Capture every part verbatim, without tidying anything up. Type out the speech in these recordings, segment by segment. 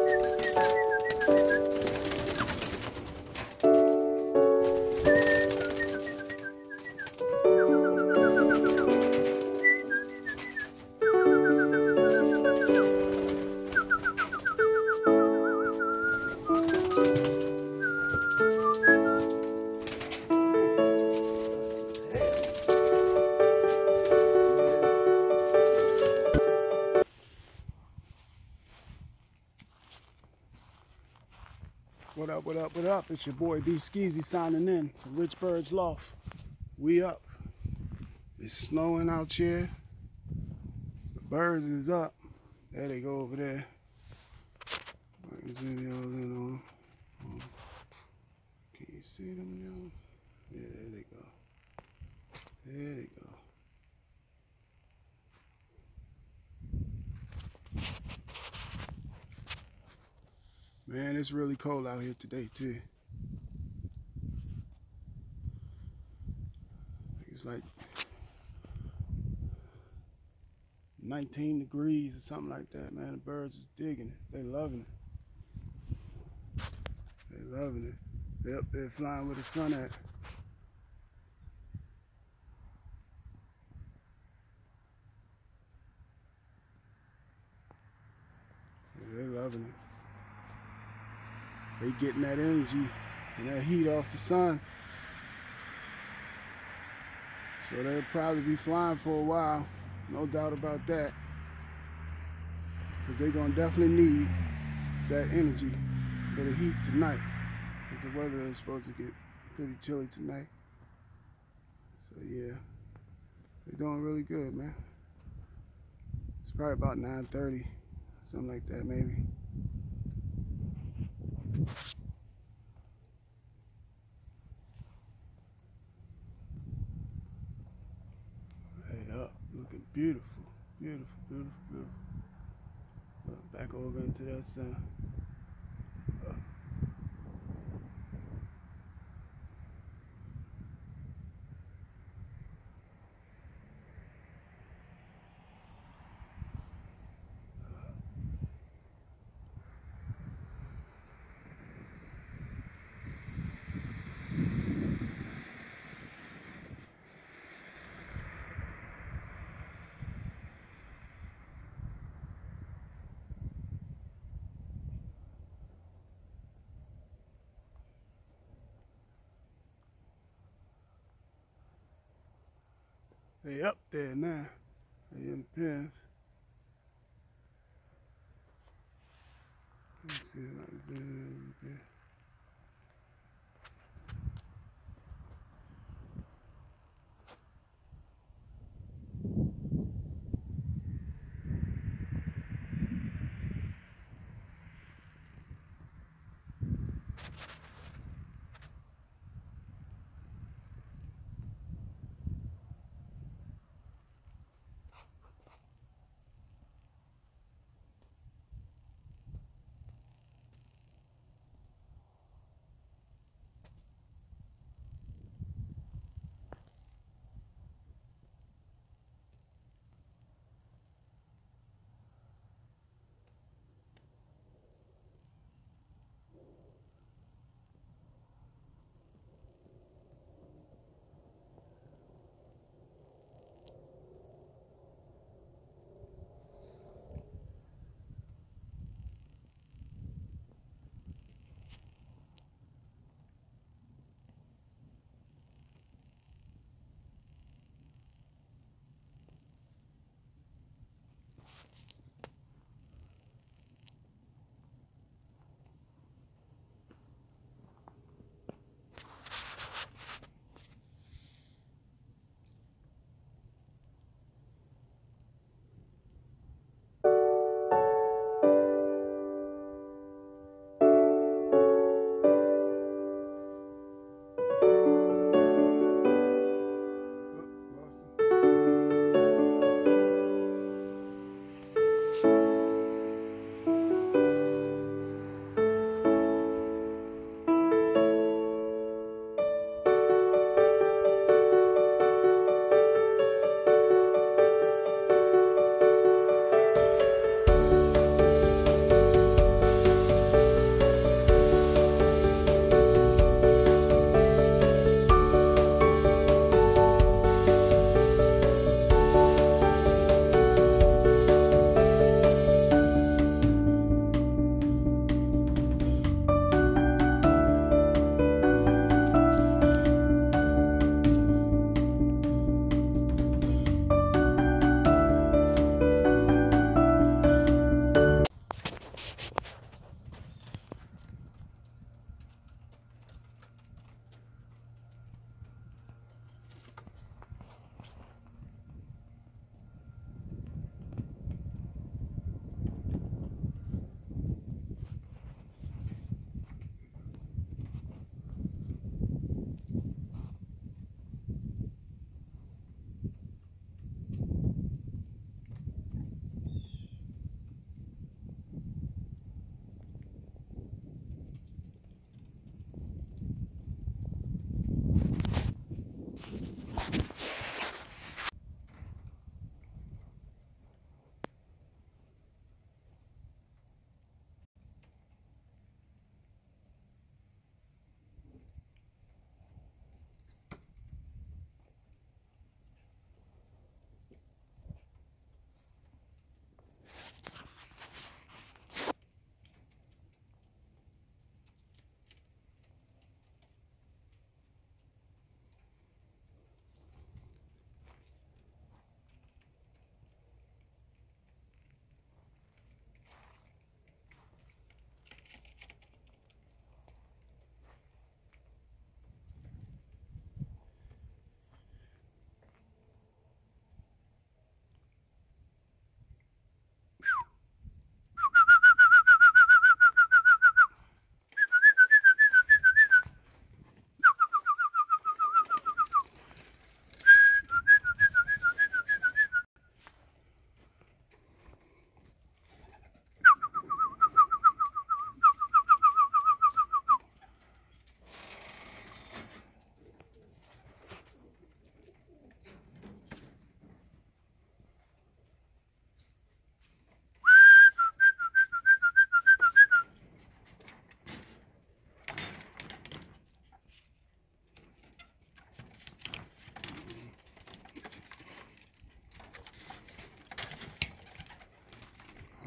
What up, what up, what up? It's your boy B Skeezy signing in from Richbirdsloft. We up. It's snowing out here. The birds is up. There they go over there. I can zoom y'all in on. on. Can you see them, y'all? Yeah, there they go. There they go. Man, it's really cold out here today too. It's like nineteen degrees or something like that, man. The birds is digging it. They loving it. They loving it. They're up there flying where the sun at. Yeah, they loving it. They getting that energy and that heat off the sun. So they'll probably be flying for a while, no doubt about that. Because they're gonna definitely need that energy for the heat tonight. Because the weather is supposed to get pretty chilly tonight. So yeah, they're doing really good, man. It's probably about nine thirty, something like that maybe. Hey, up, looking beautiful, beautiful, beautiful, beautiful. Look, back over into that sun. Up. They up there now. They in the pens. Let me see if I can zoom in a little bit.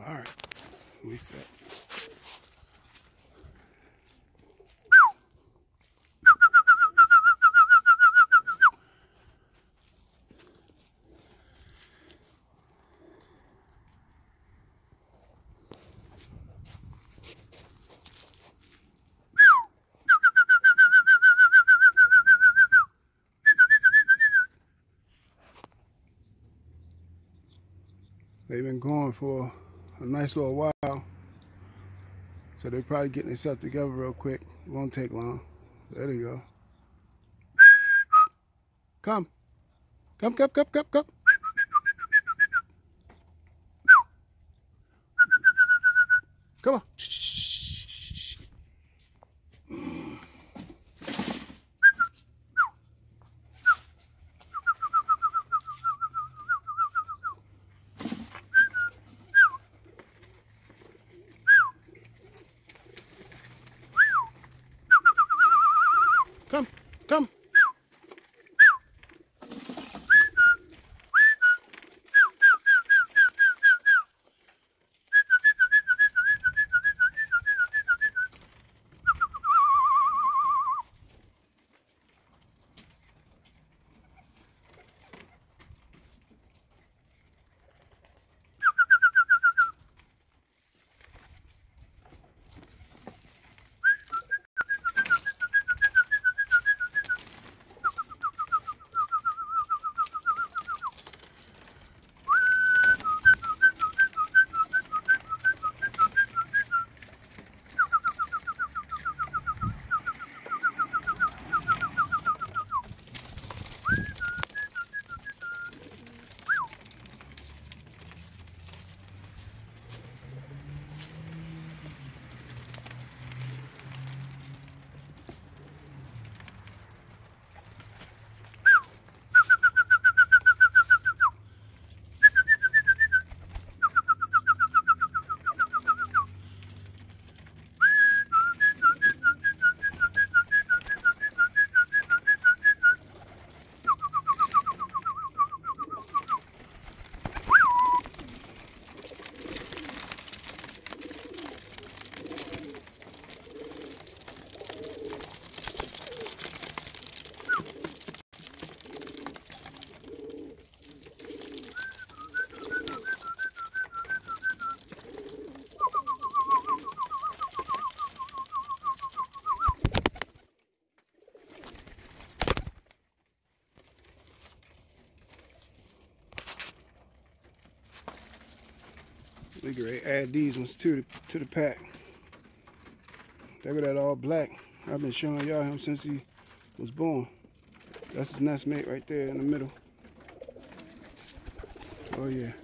All right, we set. They've been going for a nice little while, so they're probably getting themselves together real quick. It won't take long. There they go. Come. Come, come, come, come, come. Come on. Come, come. We can add these ones to the, to the pack. Look at that all black. I've been showing y'all him since he was born. That's his nest mate right there in the middle. Oh yeah.